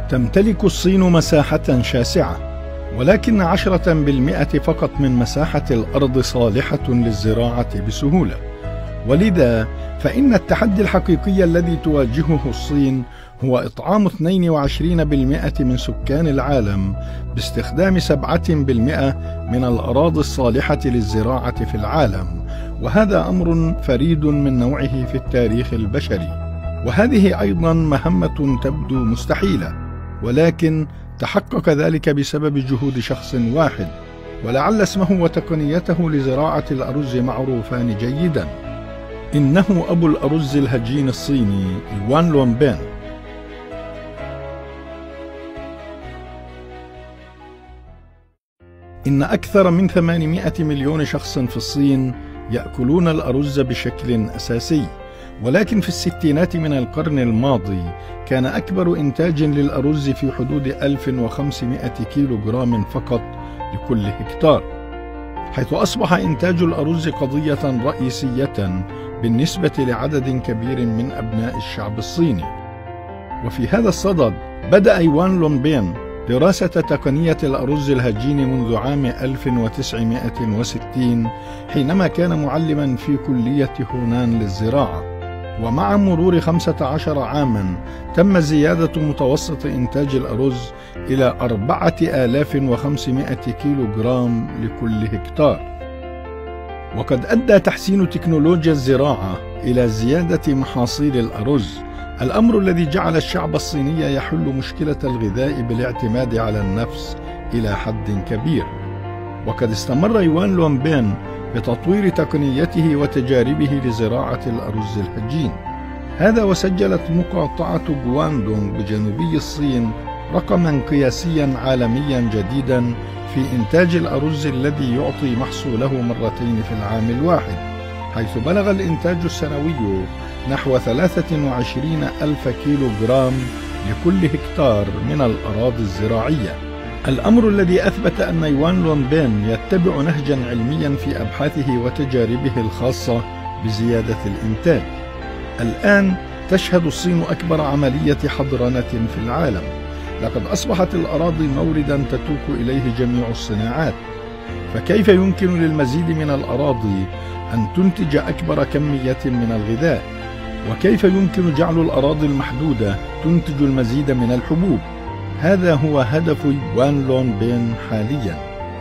تمتلك الصين مساحة شاسعة، ولكن 10% فقط من مساحة الأرض صالحة للزراعة بسهولة، ولذا فإن التحدي الحقيقي الذي تواجهه الصين هو إطعام 22% من سكان العالم باستخدام 7% من الأراضي الصالحة للزراعة في العالم، وهذا أمر فريد من نوعه في التاريخ البشري. وهذه أيضا مهمة تبدو مستحيلة، ولكن تحقق ذلك بسبب جهود شخص واحد، ولعل اسمه وتقنيته لزراعة الأرز معروفان جيدا. إنه أبو الأرز الهجين الصيني يوان لونبين. إن أكثر من 800 مليون شخص في الصين يأكلون الأرز بشكل أساسي، ولكن في الستينات من القرن الماضي كان أكبر إنتاج للأرز في حدود 1500 كيلوغرام فقط لكل هكتار، حيث أصبح إنتاج الأرز قضية رئيسية بالنسبة لعدد كبير من أبناء الشعب الصيني. وفي هذا الصدد بدأ يوان لونبين دراسة تقنية الأرز الهجين منذ عام 1960 حينما كان معلما في كلية هونان للزراعة، ومع مرور 15 عاما تم زيادة متوسط إنتاج الأرز إلى 4500 كيلوغرام لكل هكتار. وقد أدى تحسين تكنولوجيا الزراعة إلى زيادة محاصيل الأرز، الأمر الذي جعل الشعب الصيني يحل مشكلة الغذاء بالاعتماد على النفس إلى حد كبير. وقد استمر يوان لونبين بتطوير تقنيته وتجاربه لزراعة الأرز الهجين، هذا وسجلت مقاطعة غواندونغ بجنوبي الصين رقما قياسيا عالميا جديدا في إنتاج الأرز الذي يعطي محصوله مرتين في العام الواحد، حيث بلغ الإنتاج السنوي نحو 23,000 كيلوغرام لكل هكتار من الأراضي الزراعية، الأمر الذي أثبت أن يوان لونبين يتبع نهجا علميا في أبحاثه وتجاربه الخاصة بزيادة الإنتاج. الآن تشهد الصين أكبر عملية حضرنة في العالم، لقد أصبحت الأراضي موردا تتوق إليه جميع الصناعات، فكيف يمكن للمزيد من الأراضي أن تنتج أكبر كمية من الغذاء؟ وكيف يمكن جعل الأراضي المحدودة تنتج المزيد من الحبوب؟ هذا هو هدف يوان لونبين حاليا.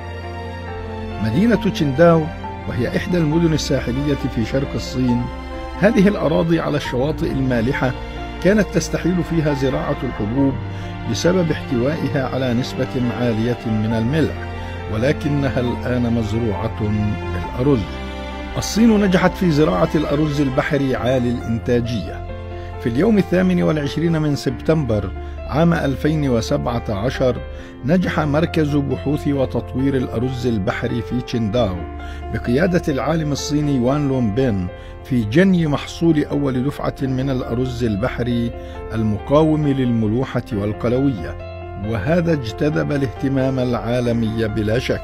مدينة تشينداو، وهي إحدى المدن الساحلية في شرق الصين، هذه الأراضي على الشواطئ المالحة كانت تستحيل فيها زراعة الحبوب بسبب احتوائها على نسبة عالية من الملح، ولكنها الآن مزروعة بالأرز. الصين نجحت في زراعة الأرز البحري عالي الإنتاجية. في اليوم 28 من سبتمبر عام 2017 نجح مركز بحوث وتطوير الأرز البحري في تشينداو بقيادة العالم الصيني يوان لونبين في جني محصول أول دفعة من الأرز البحري المقاوم للملوحة والقلوية، وهذا اجتذب الاهتمام العالمي بلا شك.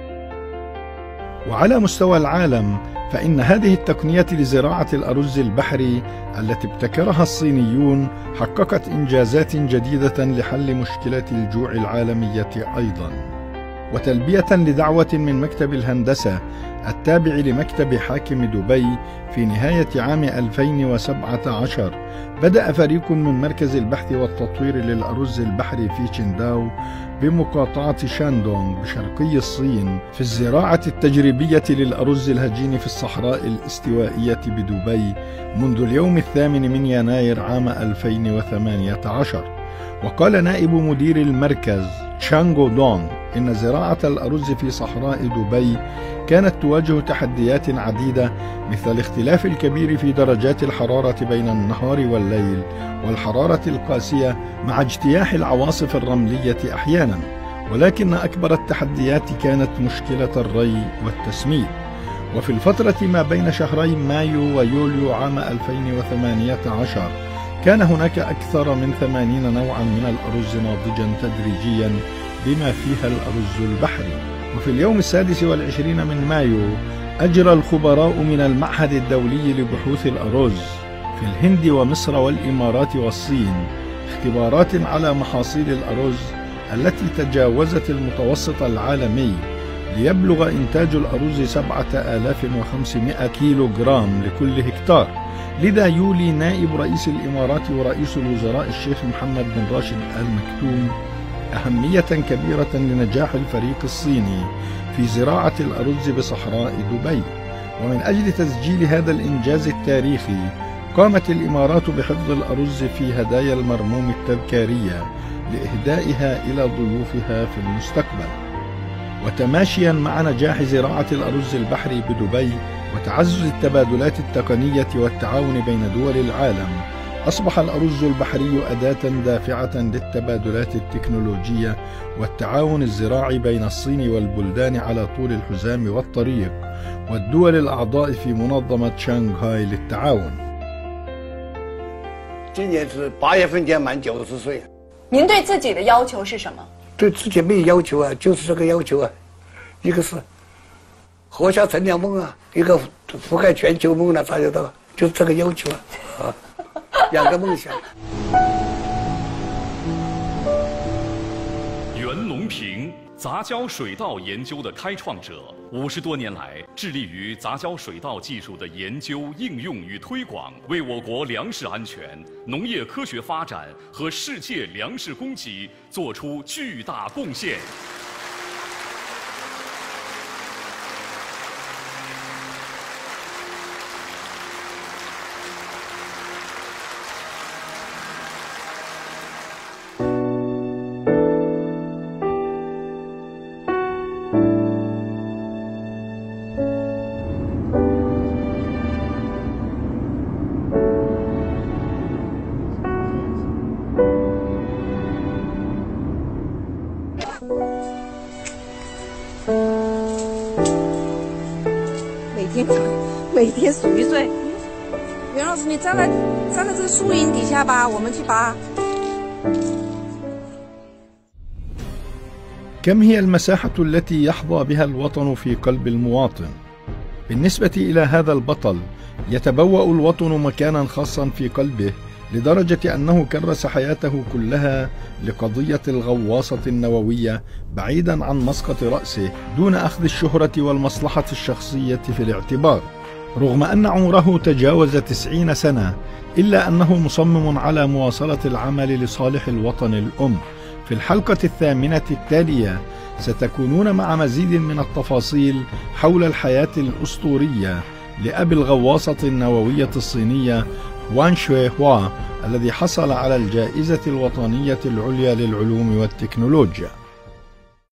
وعلى مستوى العالم فإن هذه التقنية لزراعة الأرز البحري التي ابتكرها الصينيون حققت إنجازات جديدة لحل مشكلة الجوع العالمية أيضا. وتلبية لدعوة من مكتب الهندسة التابع لمكتب حاكم دبي في نهاية عام 2017 بدأ فريق من مركز البحث والتطوير للأرز البحري في تشينداو بمقاطعة شاندونغ بشرقي الصين في الزراعة التجريبية للأرز الهجين في الصحراء الاستوائية بدبي منذ اليوم 8 من يناير عام 2018. وقال نائب مدير المركز تشانغو دونغ إن زراعة الأرز في صحراء دبي كانت تواجه تحديات عديدة، مثل الاختلاف الكبير في درجات الحرارة بين النهار والليل والحرارة القاسية مع اجتياح العواصف الرملية أحيانا، ولكن أكبر التحديات كانت مشكلة الري والتسميد. وفي الفترة ما بين شهري مايو ويوليو عام 2018 كان هناك أكثر من 80 نوعا من الأرز ناضجا تدريجيا بما فيها الأرز البحري. وفي اليوم 26 من مايو أجرى الخبراء من المعهد الدولي لبحوث الأرز في الهند ومصر والإمارات والصين اختبارات على محاصيل الأرز التي تجاوزت المتوسط العالمي ليبلغ إنتاج الأرز 7500 كيلو جرام لكل هكتار. لذا يولي نائب رئيس الإمارات ورئيس الوزراء الشيخ محمد بن راشد آل مكتوم أهمية كبيرة لنجاح الفريق الصيني في زراعة الأرز بصحراء دبي. ومن أجل تسجيل هذا الإنجاز التاريخي قامت الإمارات بحفظ الأرز في هدايا المرموم التذكارية لإهدائها إلى ضيوفها في المستقبل. وتماشيا مع نجاح زراعة الأرز البحري بدبي وتعزز التبادلات التقنية والتعاون بين دول العالم، أصبح الأرز البحري أداة دافعة للتبادلات التكنولوجية والتعاون الزراعي بين الصين والبلدان على طول الحزام والطريق والدول الأعضاء في منظمة شانغهاي للتعاون. 今年是8月份将满90岁。 您对自己的要求是什么？ 对自己没要求啊，就是这个要求啊，一个是活下乘凉梦啊，一个覆盖全球梦了，大家都就是这个要求啊，两个梦想。 袁隆平，杂交水稻研究的开创者，50多年来致力于杂交水稻技术的研究、应用与推广，为我国粮食安全、农业科学发展和世界粮食供给做出巨大贡献。 每天数一岁。袁老师，你站在这个树荫底下吧，我们去拔。 كم هي المساحة التي يحظى بها الوطن في قلب المواطن؟ بالنسبة إلى هذا البطل، يتبوأ الوطن مكانا خاصا في قلبه لدرجة أنه كرس حياته كلها لقضية الغواصة النووية بعيدا عن مسقط رأسه دون أخذ الشهرة والمصلحة الشخصية في الاعتبار. رغم أن عمره تجاوز 90 سنة إلا أنه مصمم على مواصلة العمل لصالح الوطن الأم. في الحلقة الثامنة التالية ستكونون مع مزيد من التفاصيل حول الحياة الأسطورية لأبي الغواصة النووية الصينية وان شوي هوا الذي حصل على الجائزة الوطنية العليا للعلوم والتكنولوجيا.